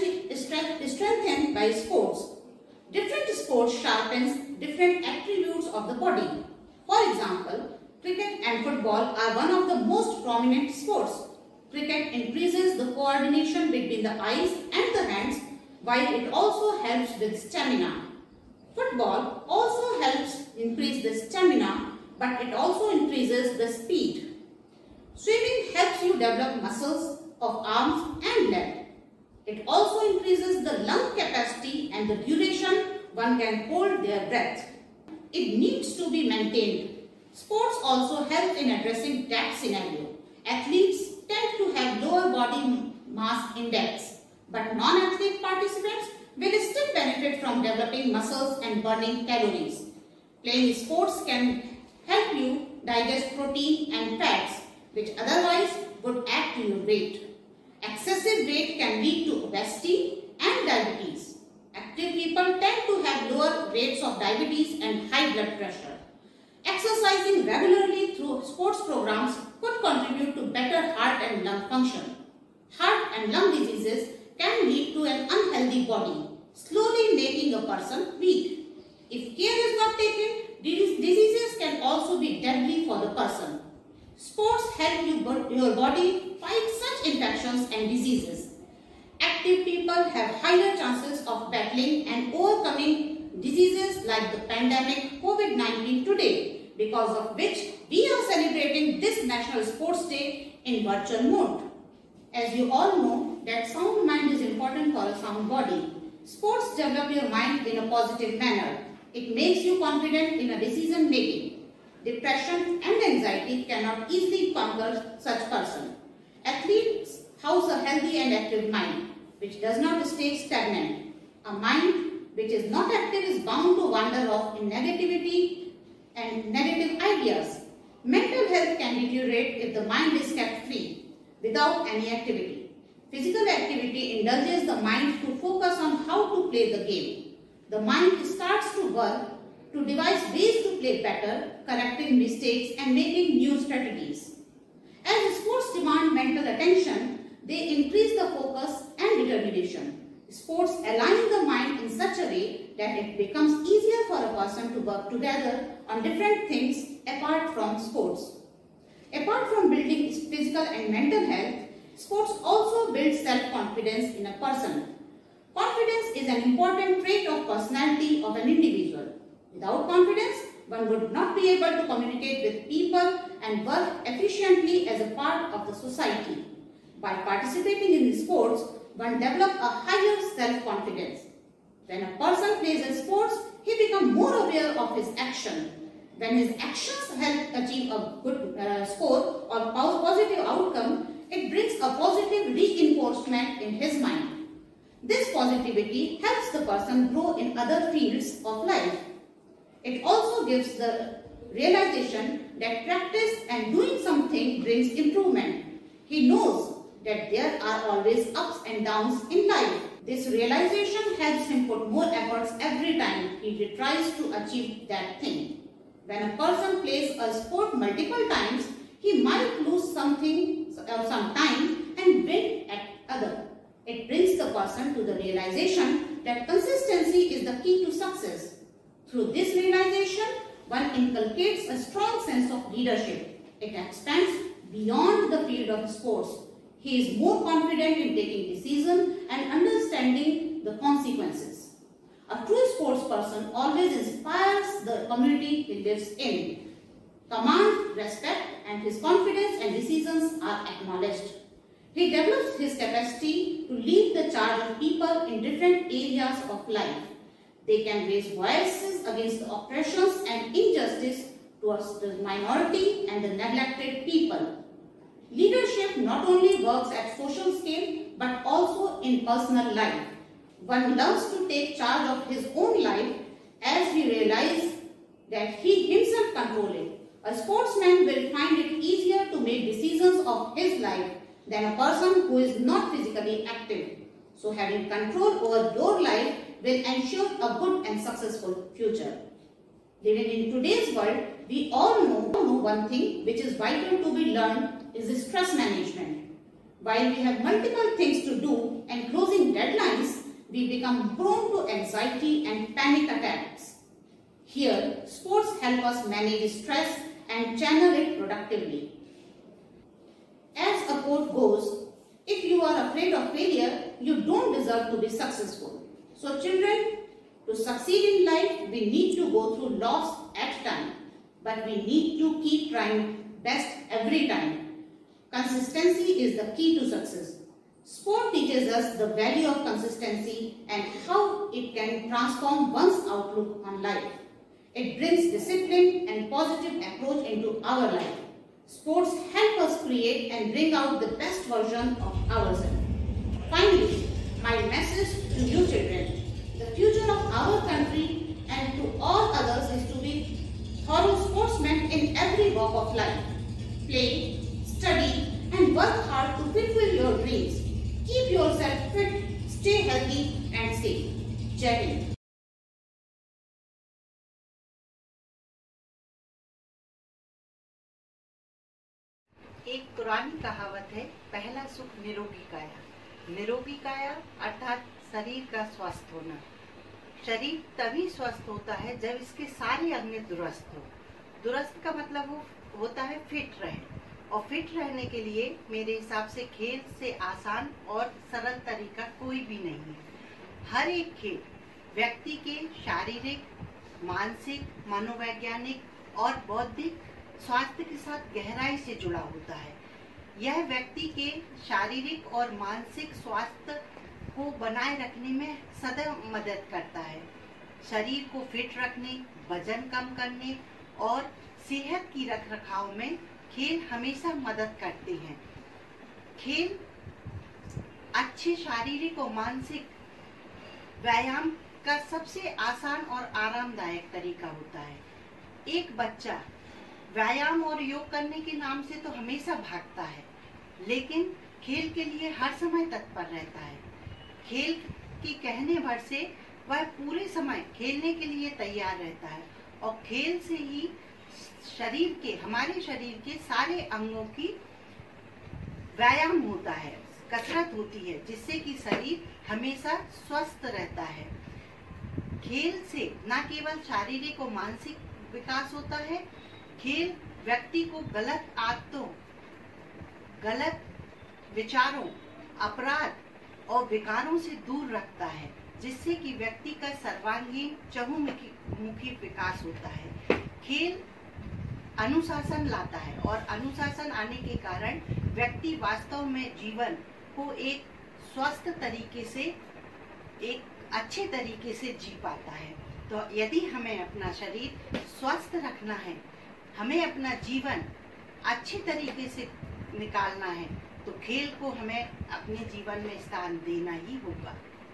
B: strengthened by sports. Different sports sharpens different attributes of the body. For example, cricket and football are one of the most prominent sports. Cricket increases the coordination between the eyes and the hands, while it also helps with stamina. Football also helps increase the stamina, but it also increases the speed. Swimming helps you develop muscles of arms and legs. It also increases the lung capacity and the duration one can hold their breath. It needs to be maintained. Sports also help in addressing that scenario. Athletes tend to have lower body mass index, but non-athlete participants will still benefit from developing muscles and burning calories. Playing sports can help you digest protein and fats, which otherwise would add to your weight. Excessive weight can lead to obesity and diabetes. Active people tend to have lower rates of diabetes and high blood pressure. Exercising regularly through sports programs could contribute to better heart and lung function. Heart and lung diseases can lead to an unhealthy body, slowly making a person weak. If care is not taken, diseases can also be deadly for the person. Sports help your body fight such infections and diseases. Active people have higher chances of battling and overcoming diseases like the pandemic COVID-19 today, because of which we are celebrating this National Sports Day in virtual mode. As you all know that sound mind is important for a sound body. Sports develop your mind in a positive manner. It makes you confident in a decision making. Depression and anxiety cannot easily conquer such person. Athletes house a healthy and active mind, which does not stay stagnant. A mind which is not active is bound to wander off in negativity and negative ideas. Mental health can deteriorate if the mind is kept free, without any activity. Physical activity indulges the mind to focus on how to play the game. The mind starts to work to devise ways to play better, correcting mistakes and making new strategies. As sports demand mental attention, they increase the focus and determination. Sports align the mind in such a way that it becomes easier for a person to work together on different things apart from sports. Apart from building physical and mental health, sports also build self-confidence in a person. Confidence is an important trait of personality of an individual. Without confidence, one would not be able to communicate with people and work efficiently as a part of the society. By participating in sports, one develops a higher self-confidence. When a person plays in sports, he becomes more aware of his action. When his actions help achieve a good score or positive outcome, it brings a positive reinforcement in his mind. This positivity helps the person grow in other fields of life. It also gives the realization that practice and doing something brings improvement. He knows that there are always ups and downs in life. This realization helps him put more efforts every time he tries to achieve that thing. When a person plays a sport multiple times, he might lose something or some time and win at other. It brings the person to the realization that consistency is the key to success. Through this realization, one inculcates a strong sense of leadership. It expands beyond the field of sports. He is more confident in taking decisions and understanding the consequences. A true sports person always inspires the community he lives in. Command, respect, and his confidence and decisions are acknowledged. He develops his capacity to lead the charge of people in different areas of life. They can raise voices against the oppressions and injustice towards the minority and the neglected people. Leadership not only works at social scale but also in personal life. One learns to take charge of his own life as he realizes that he himself controls it. A sportsman will find it easier to make decisions of his life than a person who is not physically active. So having control over your life will ensure a good and successful future. Living in today's world, we all know one thing which is vital to be learned is stress management. While we have multiple things to do and closing deadlines, we become prone to anxiety and panic attacks. Here, sports help us manage stress and channel it productively. As a quote goes, if you are afraid of failure, you don't deserve to be successful. So children, to succeed in life, we need to go through loss at times, but we need to keep trying best every time. Consistency is the key to success. Sport teaches us the value of consistency and how it can transform one's outlook on life. It brings discipline and positive approach into our life. Sports help us create and bring out the best version of ourselves. Finally, my message to you children, the future of our country and to all others is to be thorough sportsmen in every walk of life. Play, study and work hard to fulfill your dreams. Keep yourself fit, stay healthy and safe. Jai Hind.
C: एक पुरानी कहावत है, पहला सुख निरोगी काया। निरोगी काया अर्थात शरीर का स्वस्थ होना। शरीर तभी स्वस्थ होता है जब इसके सारे अंग दुरुस्त हो। दुरुस्त का मतलब होता है फिट रहे, और फिट रहने के लिए मेरे हिसाब से खेल से आसान और सरल तरीका कोई भी नहीं है। हर एक खेल व्यक्ति के शारीरिक, मानसिक, मनोवैज्ञानिक और बौद्धिक स्वास्थ्य के साथ गहराई से जुड़ा होता है। यह व्यक्ति के शारीरिक और मानसिक स्वास्थ्य को बनाए रखने में सदैव मदद करता है। शरीर को फिट रखने, वजन कम करने और सेहत की रखरखाव में खेल हमेशा मदद करते हैं। खेल अच्छे शारीरिक और मानसिक व्यायाम का सबसे आसान और आरामदायक तरीका होता है। एक बच्चा व्यायाम और योग करने के नाम से तो हमेशा भागता है, लेकिन खेल के लिए हर समय तत्पर रहता है। खेल की कहने भर से वह पूरे समय खेलने के लिए तैयार रहता है, और खेल से ही हमारे शरीर के सारे अंगों की व्यायाम होता है, कसरत होती है, जिससे कि शरीर हमेशा स्वस्थ रहता है। खेल से न केवल शारीरिक और मानसिक विकास होता है, खेल व्यक्ति को गलत आदतों, गलत विचारों, अपराध और विकारों से दूर रखता है, जिससे कि व्यक्ति का सर्वांगीण चहुमुखी विकास होता है। खेल अनुशासन लाता है, और अनुशासन आने के कारण व्यक्ति वास्तव में जीवन को एक स्वस्थ तरीके से, एक अच्छे तरीके से जी पाता है। तो यदि हमें अपना शरीर स्वस्थ रखना है, हमें अपना जीवन अच्छे तरीके से निकालना है, तो खेल को हमें अपने जीवन में स्थान देना ही होगा।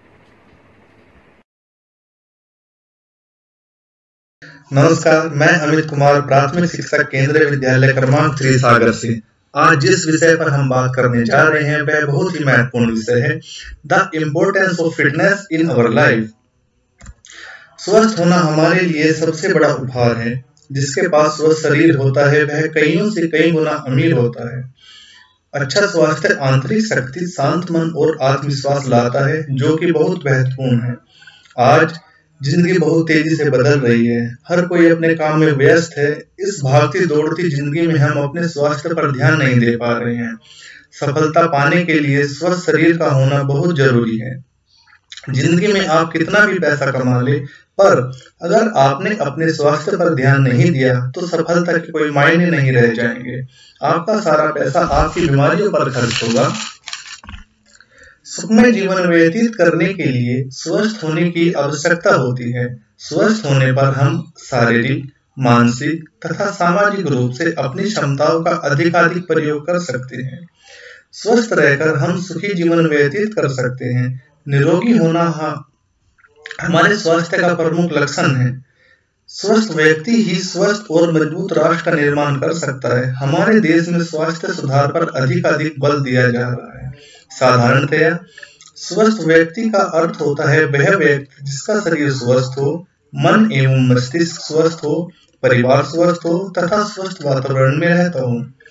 D: नमस्कार, मैं अमित कुमार, प्राथमिक शिक्षक केंद्रीय विद्यालय क्रमांक 3 सागर से। आज जिस विषय पर हम बात करने जा रहे हैं वह बहुत ही महत्वपूर्ण विषय है, the importance of fitness in our life. स्वस्थ होना हमारे लिए सबसे बड़ा उपहार है। जिसके पास स्वस्थ शरीर होता है वह कईयों से कई गुना अमीर होता है। अच्छा स्वास्थ्य आंतरिक शक्ति, शांत मन और आत्मविश्वास लाता है, जो कि बहुत महत्वपूर्ण है। आज जिंदगी बहुत तेजी से बदल रही है, हर कोई अपने काम में व्यस्त है। इस भागती दौड़ती जिंदगी में हम अपने स्वास्थ्य पर ध्यान नहीं दे पा रहे हैं। सफलता पाने के लिए स्वस्थ शरीर का होना बहुत जरूरी है। जिंदगी में आप कितना भी पैसा कमा ले, पर अगर आपने अपने स्वास्थ्य पर ध्यान नहीं दिया तो सफलता के कोई मायने नहीं रह जाएंगे। आपका सारा पैसा आपकी बीमारियों पर खर्च होगा। सुखमय जीवन व्यतीत करने के लिए स्वस्थ होने की आवश्यकता होती है। स्वस्थ होने पर हम शारीरिक, मानसिक तथा सामाजिक रूप से अपनी क्षमताओं का अधिकाधिक प्रयोग कर सकते हैं। स्वस्थ रहकर हम सुखी जीवन व्यतीत कर सकते हैं। निरोगी होना हमारे स्वास्थ्य का प्रमुख लक्षण है। स्वस्थ व्यक्ति ही स्वस्थ और मजबूत राष्ट्र का निर्माण कर सकता है। हमारे देश में स्वास्थ्य सुधार पर अधिक बल दिया जा रहा है। साधारणतया स्वस्थ व्यक्ति का अर्थ होता है वह व्यक्ति जिसका शरीर स्वस्थ हो, मन एवं मस्तिष्क स्वस्थ हो, परिवार स्वस्थ हो तथा स्वस्थ वातावरण में रहता हो।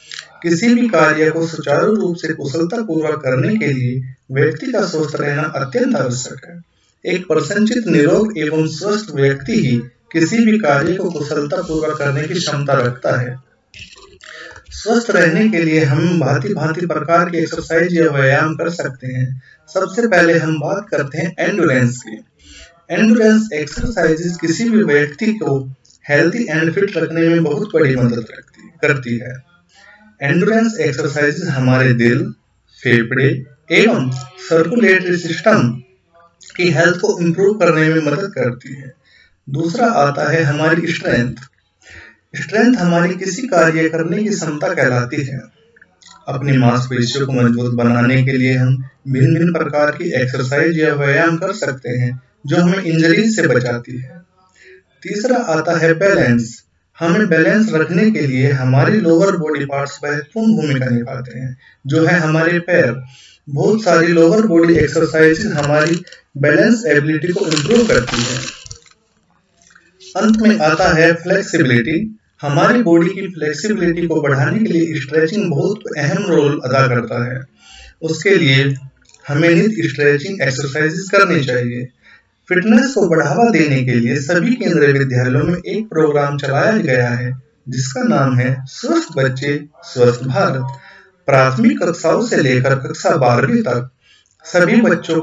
D: किसी भी कार्य को सुचारू रूप से कुशलता पूर्वक करने के लिए व्यक्ति का स्वस्थ रहना अत्यंत आवश्यक है। एक प्रसन्नचित्त, निरोग एवं स्वस्थ व्यक्ति ही किसी भी कार्य को कुशलता पूर्वक करने की क्षमता रखता है। स्वस्थ रहने के लिए हम भांति भांति प्रकार के एक्सरसाइज या व्यायाम कर सकते हैं। सबसे पहले हम बात करते हैं एंडोरेंस की। एंडोरेंस एक्सरसाइजेज किसी भी व्यक्ति को हेल्थी एंड फिट रखने में बहुत बड़ी मदद करती है। एंडोरेंस एक्सरसाइजेज हमारे दिल, फेफड़े एवं सर्कुलेटरी सिस्टम की हेल्थ को इम्प्रूव करने में मदद करती है। दूसरा आता है हमारी स्ट्रेंथ। स्ट्रेंथ हमारी किसी कार्य करने की क्षमता कहलाती है। अपनी मांसपेशियों को मजबूत बनाने के लिए हम भिन्न भिन्न प्रकार की एक्सरसाइज या व्यायाम कर सकते हैं जो हमें इंजरी से बचाती है। तीसरा आता है बैलेंस। हमें बैलेंस रखने के लिए हमारी लोअर बॉडी पार्ट्स महत्वपूर्ण भूमिका निभाते हैं, जो है हमारे पैर। बहुत सारी लोअर बॉडी एक्सरसाइज हमारी बैलेंस एबिलिटी को इम्प्रूव करती है। अंत में आता है फ्लेक्सिबिलिटी। हमारी बॉडी की फ्लेक्सिबिलिटी को बढ़ाने के लिए स्ट्रेचिंग बहुत अहम रोल अदा करता है। उसके लिए हमें नित्य स्ट्रेचिंग एक्सरसाइजेस करनी चाहिए। फिटनेस को बढ़ावा देने के लिए सभी केंद्रीय विद्यालयों में एक प्रोग्राम चलाया गया है जिसका नाम है स्वस्थ बच्चे स्वस्थ भारत। प्राथमिक कक्षाओं से लेकर कक्षा 12वीं तक सभी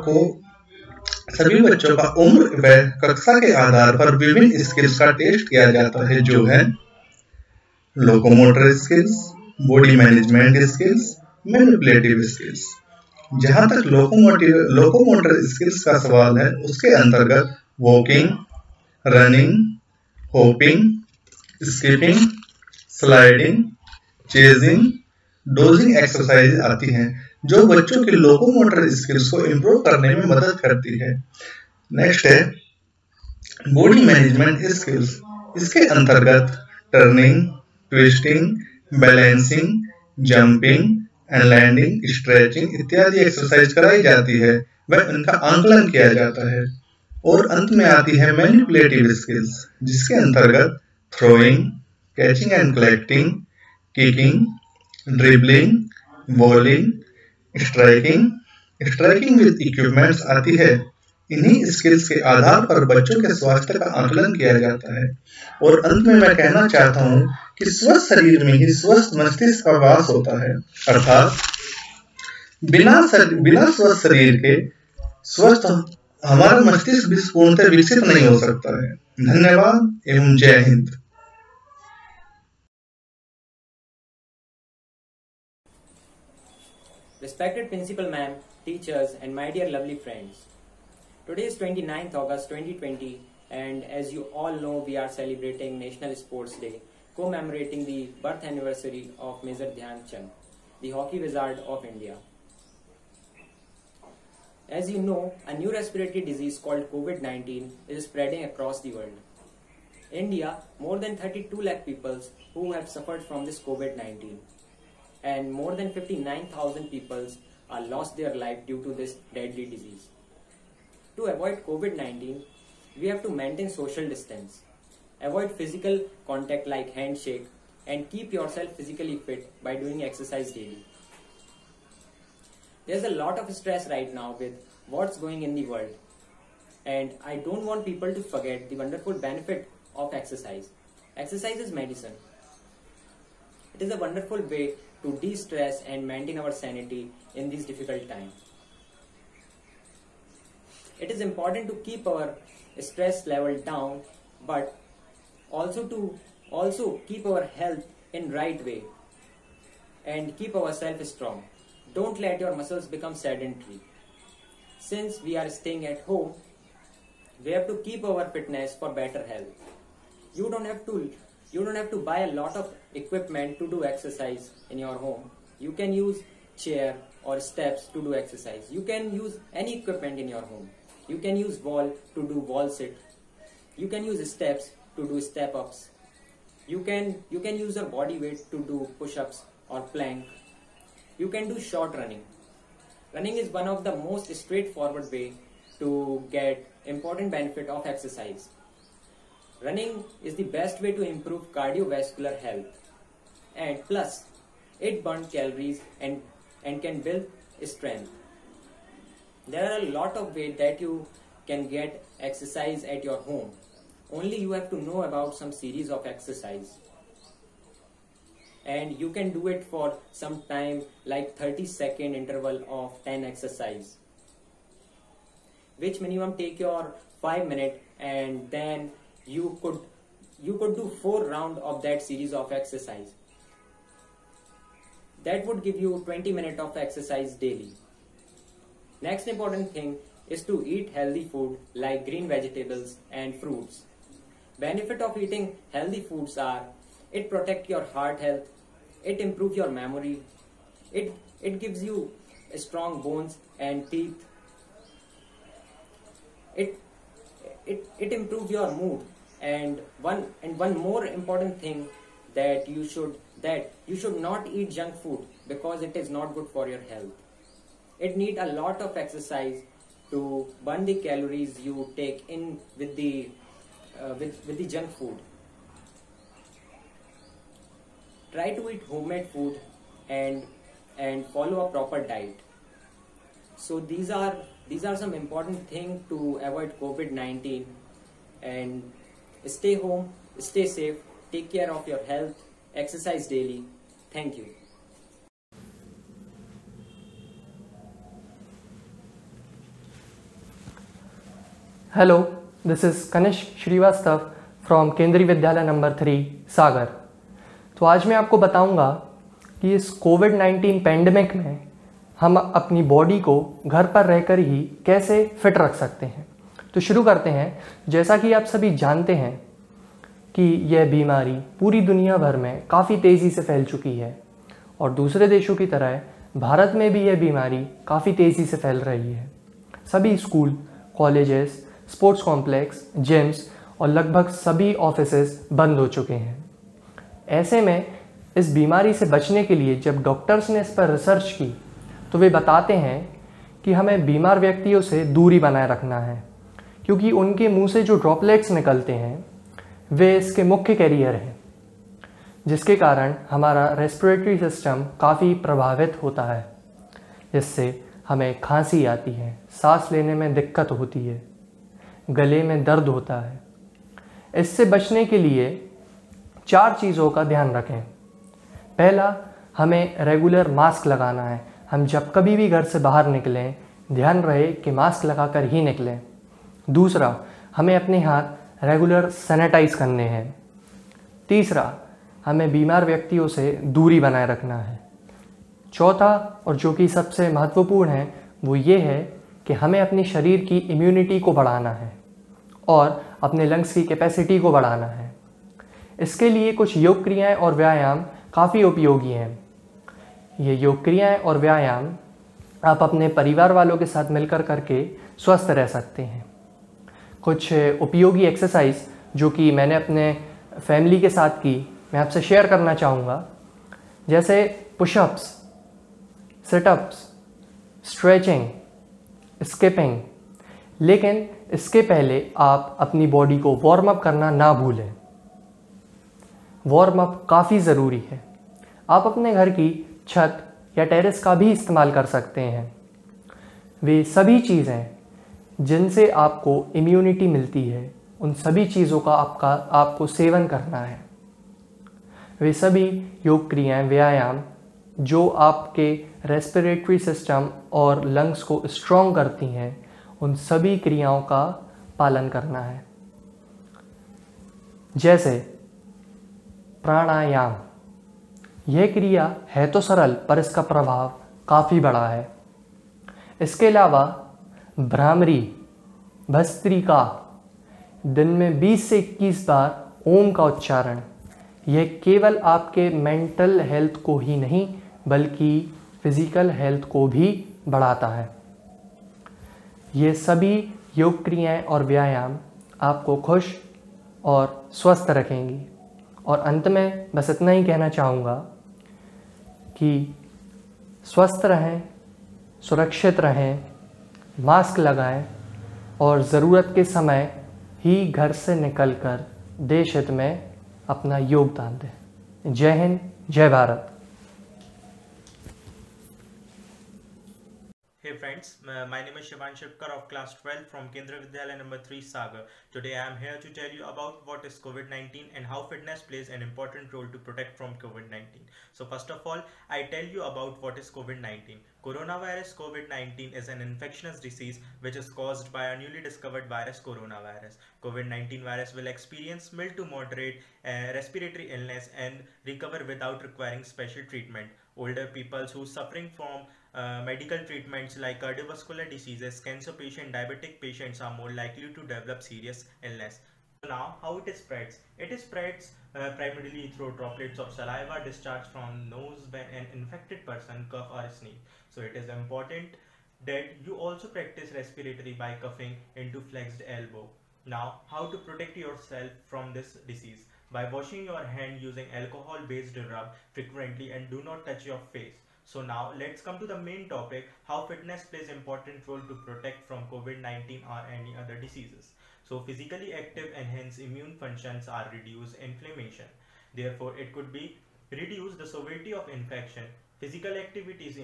D: बच्चों का उम्र व कक्षा के आधार पर विभिन्न स्किल्स का टेस्ट किया जाता है, जो है locomotor skills, body management skills, manipulative skills. जहां तक लोकोमोटर स्किल्स का सवाल है, उसके अंतर्गत walking, running, hopping, skipping, sliding, chasing, dodging exercise आती हैं जो बच्चों की लोकोमोटर स्किल्स को इम्प्रूव करने में मदद करती है। नेक्स्ट है बॉडी मैनेजमेंट स्किल्स। इसके अंतर्गत turning, twisting, balancing, jumping and landing, stretching इत्यादि एक्सरसाइज कराई जाती है व उनका आंकलन किया जाता है। और अंत में आती है मैनिपुलेटिव स्किल्स, जिसके अंतर्गत throwing, catching and collecting, kicking, dribbling, bowling, striking with equipments आती है। इन्हीं स्किल्स के आधार पर बच्चों के स्वास्थ्य का आकलन किया जाता है। और अंत में मैं कहना चाहता हूं कि स्वस्थ शरीर में ही स्वस्थ मस्तिष्क का वास होता है, अर्थात बिना स्वस्थ शरीर के स्वस्थ हमारा मस्तिष्क भी पूर्णतः विकसित नहीं हो सकता है। धन्यवाद एवं जय Hind.
E: Respected Principal Ma'am, teachers and my dear lovely friends. Today is 29th August 2020 and as you all know we are celebrating National Sports Day, commemorating the birth anniversary of Major Dhyan Chand, the hockey wizard of India. As you know, a new respiratory disease called COVID-19 is spreading across the world. India, more than 32 lakh people who have suffered from this COVID-19. And more than 59,000 people are lost their life due to this deadly disease. To avoid COVID-19, we have to maintain social distance, avoid physical contact like handshake, and keep yourself physically fit by doing exercise daily. There's a lot of stress right now with what's going in the world, and I don't want people to forget the wonderful benefit of exercise. Exercise is medicine. It is a wonderful way to de-stress and maintain our sanity in these difficult times. It is important to keep our stress level down, but also keep our health in right way and keep ourselves strong. Don't let your muscles become sedentary. Since we are staying at home, we have to keep our fitness for better health. You don't have to buy a lot of equipment to do exercise in your home. You can use chair or steps to do exercise. You can use any equipment in your home. You can use wall to do wall sit. You can use steps to do step ups. You can use your body weight to do push-ups or plank. You can do short running. Running is one of the most straightforward way to get important benefit of exercise. Running is the best way to improve cardiovascular health, and plus It burns calories and can build strength. There are a lot of ways that you can get exercise at your home. Only you have to know about some series of exercise. And you can do it for some time, like 30-second interval of 10 exercise, which minimum take your 5 minutes, and then you could do 4 rounds of that series of exercise. That would give you 20 minutes of exercise daily. Next important thing is to eat healthy food like green vegetables and fruits. Benefit of eating healthy foods are: it protects your heart health, it improves your memory, it gives you strong bones and teeth, it improves your mood, and one more important thing, that you should not eat junk food, because it is not good for your health. It needs a lot of exercise to burn the calories you take in with the junk food. Try to eat homemade food and follow a proper diet. So these are some important things to avoid COVID-19. And stay home, stay safe, take care of your health, exercise daily. Thank you.
F: Hello, this is Kanishk Shrivastava from केंद्रीय विद्यालय number 3 सागर। तो आज मैं आपको बताऊंगा कि इस कोविड-19 pandemic में हम अपनी बॉडी को घर पर रहकर ही कैसे फिट रख सकते हैं। तो शुरू करते हैं। जैसा कि आप सभी जानते हैं कि यह बीमारी पूरी दुनिया भर में काफ़ी तेज़ी से फैल चुकी है, और दूसरे देशों की तरह भारत में भी यह बीमारी काफ़ी तेज़ी से फैल रही है। सभी school, colleges, sports complex, gyms और लगभग सभी ऑफिसेज बंद हो चुके हैं। ऐसे में इस बीमारी से बचने के लिए जब डॉक्टर्स ने इस पर रिसर्च की तो वे बताते हैं कि हमें बीमार व्यक्तियों से दूरी बनाए रखना है, क्योंकि उनके मुंह से जो ड्रॉपलेट्स निकलते हैं वे इसके मुख्य कैरियर हैं, जिसके कारण हमारा रेस्पिरेटरी सिस्टम काफ़ी प्रभावित होता है, जिससे हमें खांसी आती है, सांस लेने में दिक्कत होती है, गले में दर्द होता है। इससे बचने के लिए 4 चीज़ों का ध्यान रखें। पहला, हमें रेगुलर मास्क लगाना है। हम जब कभी भी घर से बाहर निकलें, ध्यान रहे कि मास्क लगाकर ही निकलें। दूसरा, हमें अपने हाथ रेगुलर सैनिटाइज करने हैं। तीसरा, हमें बीमार व्यक्तियों से दूरी बनाए रखना है। चौथा, और जो कि सबसे महत्वपूर्ण है, वो ये है कि हमें अपने शरीर की इम्यूनिटी को बढ़ाना है और अपने लंग्स की कैपेसिटी को बढ़ाना है। इसके लिए कुछ योग क्रियाएं और व्यायाम काफ़ी उपयोगी हैं। ये योग क्रियाएं और व्यायाम आप अपने परिवार वालों के साथ मिलकर करके स्वस्थ रह सकते हैं। कुछ उपयोगी एक्सरसाइज जो कि मैंने अपने फैमिली के साथ की, मैं आपसे शेयर करना चाहूँगा। जैसे पुशअप्स, सिटअप्स, स्ट्रेचिंग, स्किपिंग। लेकिन इसके पहले आप अपनी बॉडी को वार्म अप करना ना भूलें। वार्म अप काफ़ी ज़रूरी है। आप अपने घर की छत या टेरेस का भी इस्तेमाल कर सकते हैं। वे सभी चीज़ें जिनसे आपको इम्यूनिटी मिलती है, उन सभी चीज़ों का आपको सेवन करना है। वे सभी योग क्रियाएं, व्यायाम जो आपके रेस्पिरेटरी सिस्टम और लंग्स को स्ट्रॉन्ग करती हैं, उन सभी क्रियाओं का पालन करना है। जैसे प्राणायाम। यह क्रिया है तो सरल, पर इसका प्रभाव काफ़ी बड़ा है। इसके अलावा भ्रामरी, भस्त्रिका, दिन में 20 से 21 बार ओम का उच्चारण। यह केवल आपके मेंटल हेल्थ को ही नहीं बल्कि फिजिकल हेल्थ को भी बढ़ाता है। ये सभी योग क्रियाएं और व्यायाम आपको खुश और स्वस्थ रखेंगी। और अंत में बस इतना ही कहना चाहूँगा कि स्वस्थ रहें, सुरक्षित रहें, मास्क लगाएं और ज़रूरत के समय ही घर से निकलकर देश हित में अपना योगदान दें। जय हिंद, जय Bharat.
G: friends, my name is Shivan Shipkar of class 12 from Kendriya Vidyalaya number 3 Sagar. Today I am here to tell you about what is COVID-19 and how fitness plays an important role to protect from COVID-19. So first of all, I tell you about what is COVID-19. Coronavirus COVID-19 is an infectious disease which is caused by a newly discovered virus, coronavirus. COVID-19 virus will experience mild to moderate respiratory illness and recover without requiring special treatment. Older people who suffering from medical treatments like cardiovascular diseases, cancer patients, diabetic patients are more likely to develop serious illness. So now, how it spreads? It spreads primarily through droplets of saliva discharged from nose when an infected person cough or sneeze. So it is important that you also practice respiratory by coughing into flexed elbow. Now, how to protect yourself from this disease? By washing your hand using alcohol-based rub frequently and do not touch your face. So now let's come to the main topic, how fitness plays important role to protect from COVID-19 or any other diseases. So physically active enhance immune functions are reduce inflammation. Therefore, it could be reduce the severity of infection. Physical activities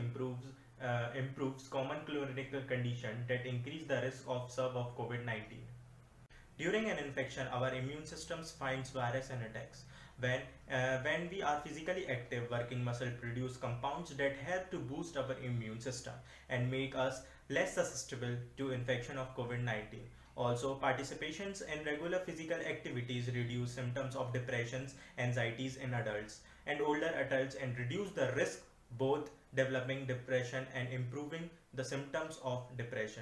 G: improves common clinical condition that increase the risk of COVID-19. During an infection, our immune system finds virus and attacks. When we are physically active, working muscle produce compounds that help to boost our immune system and make us less susceptible to infection of COVID-19. Also, participations in regular physical activities reduce symptoms of depressions, anxieties in adults and older adults and reduce the risk both developing depression and improving the symptoms of depression.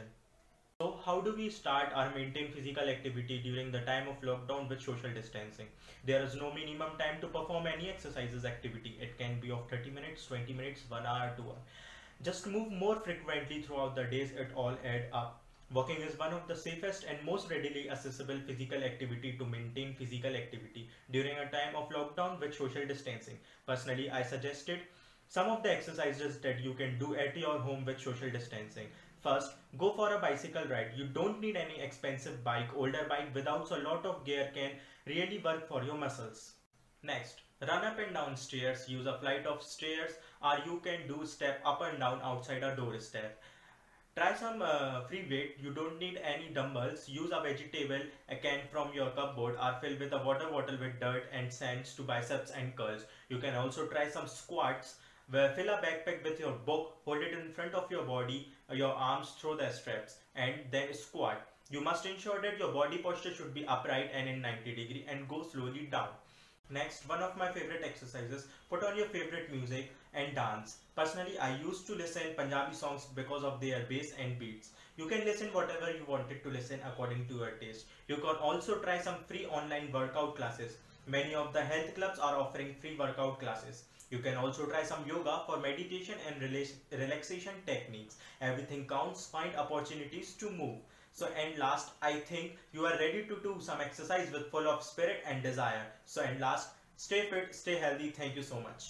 G: So how do we start or maintain physical activity during the time of lockdown with social distancing? There is no minimum time to perform any exercises activity. It can be of 30 minutes, 20 minutes, 1 hour, 2 hours. Just move more frequently throughout the days, it all add up. Walking is one of the safest and most readily accessible physical activity to maintain physical activity during a time of lockdown with social distancing. Personally, I suggested some of the exercises that you can do at your home with social distancing. First, go for a bicycle ride. You don't need any expensive bike. Older bike without a lot of gear can really work for your muscles. Next, run up and down stairs. Use a flight of stairs or you can do step up and down outside a doorstep. Try some free weight. You don't need any dumbbells. Use a vegetable can from your cupboard or fill with a water bottle with dirt and sands to biceps and curls. You can also try some squats. Fill a backpack with your book, hold it in front of your body, your arms through the straps and then squat. You must ensure that your body posture should be upright and in 90 degree and go slowly down. Next, one of my favorite exercises, put on your favorite music and dance. Personally, I used to listen Punjabi songs because of their bass and beats. You can listen whatever you wanted to listen according to your taste. You can also try some free online workout classes. Many of the health clubs are offering free workout classes. You can also try some yoga for meditation and relaxation techniques. Everything counts, find opportunities to move. So and last, I think you are ready to do some exercise with full of spirit and desire. So and last, stay fit, stay healthy. Thank you so much.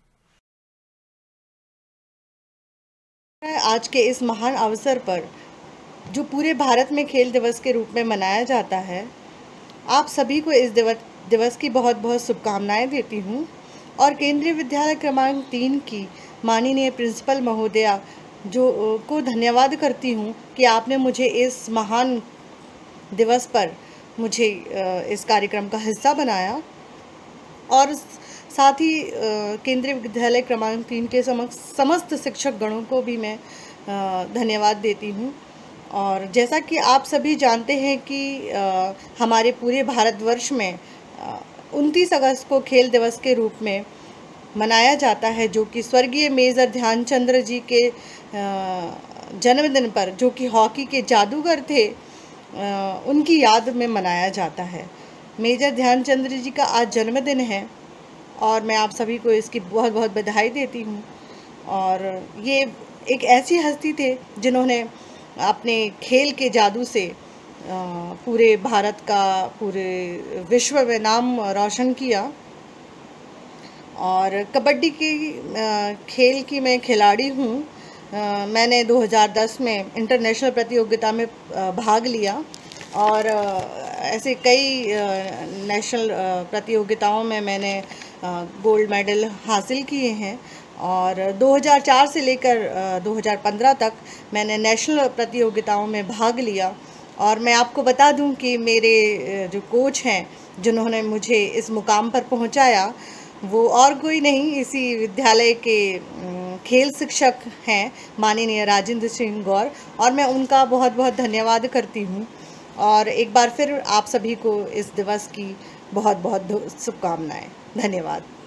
H: आज के इस महान अवसर पर जो पूरे भारत में खेल दिवस के रूप में मनाया जाता है, आप सभी को इस दिवस की बहुत बहुत शुभकामनाएं देती हूं और केंद्रीय विद्यालय क्रमांक 3 की माननीय प्रिंसिपल महोदया को धन्यवाद करती हूं कि आपने मुझे इस महान दिवस पर मुझे इस कार्यक्रम का हिस्सा बनाया और साथ ही केंद्रीय विद्यालय क्रमांक 3 के समस्त शिक्षक गणों को भी मैं धन्यवाद देती हूं। और जैसा कि आप सभी जानते हैं कि हमारे पूरे भारतवर्ष में 29 अगस्त को खेल दिवस के रूप में मनाया जाता है, जो कि स्वर्गीय मेजर ध्यानचंद जी के जन्मदिन पर, जो कि हॉकी के जादूगर थे, उनकी याद में मनाया जाता है। मेजर ध्यानचंद जी का आज जन्मदिन है और मैं आप सभी को इसकी बहुत बहुत बधाई देती हूँ। और ये एक ऐसी हस्ती थे जिन्होंने अपने खेल के जादू से पूरे भारत का, पूरे विश्व में नाम रोशन किया। और कबड्डी की खेल की मैं खिलाड़ी हूँ। मैंने 2010 में इंटरनेशनल प्रतियोगिता में भाग लिया और ऐसे कई नेशनल प्रतियोगिताओं में मैंने गोल्ड मेडल हासिल किए हैं और 2004 से लेकर 2015 तक मैंने नेशनल प्रतियोगिताओं में भाग लिया। और मैं आपको बता दूं कि मेरे जो कोच हैं जिन्होंने मुझे इस मुकाम पर पहुंचाया, वो और कोई नहीं, इसी विद्यालय के खेल शिक्षक हैं माननीय राजेंद्र सिंह गौर, और मैं उनका बहुत बहुत धन्यवाद करती हूं। और एक बार फिर आप सभी को इस दिवस की बहुत बहुत शुभकामनाएं। धन्यवाद।